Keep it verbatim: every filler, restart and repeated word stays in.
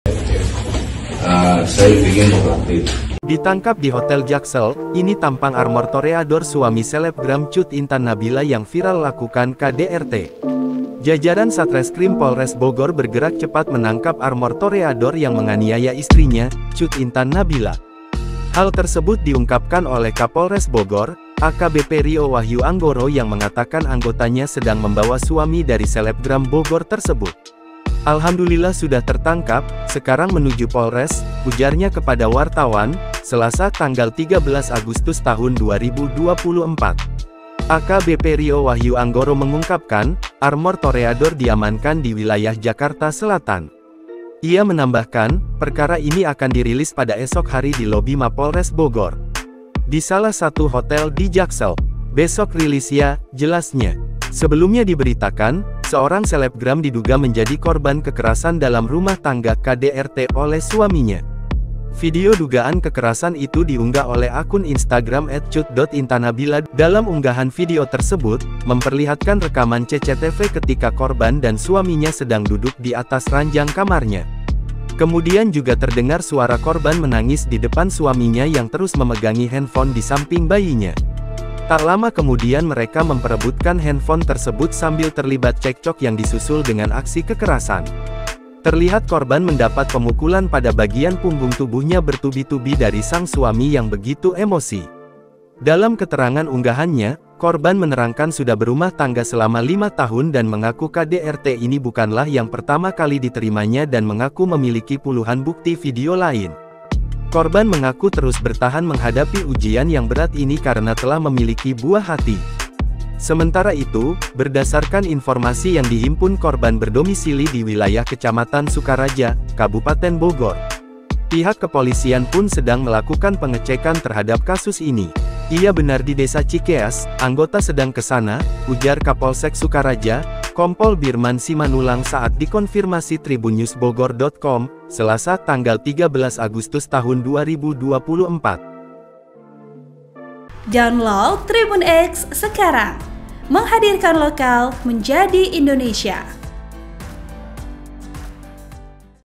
Uh, saya ingin mengupdate. Ditangkap di Hotel Jaksel, ini tampang armor toreador suami selebgram Cut Intan Nabila yang viral lakukan K D R T. Jajaran Satreskrim Polres Bogor bergerak cepat menangkap armor toreador yang menganiaya istrinya, Cut Intan Nabila. Hal tersebut diungkapkan oleh Kapolres Bogor, A K B P Rio Wahyu Anggoro yang mengatakan anggotanya sedang membawa suami dari selebgram Bogor tersebut. Alhamdulillah sudah tertangkap, sekarang menuju Polres, ujarnya kepada wartawan, Selasa tanggal tiga belas Agustus tahun dua ribu dua puluh empat. A K B P Rio Wahyu Anggoro mengungkapkan, armor toreador diamankan di wilayah Jakarta Selatan. Ia menambahkan, perkara ini akan dirilis pada esok hari di lobi Mapolres Bogor. Di salah satu hotel di Jaksel. Besok rilisnya, jelasnya. Sebelumnya diberitakan, seorang selebgram diduga menjadi korban kekerasan dalam rumah tangga K D R T oleh suaminya. Video dugaan kekerasan itu diunggah oleh akun Instagram et cut dot intanabila. Dalam unggahan video tersebut, memperlihatkan rekaman C C T V ketika korban dan suaminya sedang duduk di atas ranjang kamarnya. Kemudian juga terdengar suara korban menangis di depan suaminya yang terus memegangi handphone di samping bayinya. Tak lama kemudian mereka memperebutkan handphone tersebut sambil terlibat cekcok yang disusul dengan aksi kekerasan. Terlihat korban mendapat pemukulan pada bagian punggung tubuhnya bertubi-tubi dari sang suami yang begitu emosi. Dalam keterangan unggahannya, korban menerangkan sudah berumah tangga selama lima tahun dan mengaku K D R T ini bukanlah yang pertama kali diterimanya dan mengaku memiliki puluhan bukti video lain. Korban mengaku terus bertahan menghadapi ujian yang berat ini karena telah memiliki buah hati. Sementara itu, berdasarkan informasi yang dihimpun korban berdomisili di wilayah Kecamatan Sukaraja, Kabupaten Bogor. Pihak kepolisian pun sedang melakukan pengecekan terhadap kasus ini. Ia benar di Desa Cikeas, anggota sedang ke sana, ujar Kapolsek Sukaraja, Kompol Birman Simanulang saat dikonfirmasi tribunnews bogor dot com, Selasa tanggal tiga belas Agustus tahun dua ribu dua puluh empat. Download Tribun X sekarang, menghadirkan lokal menjadi Indonesia.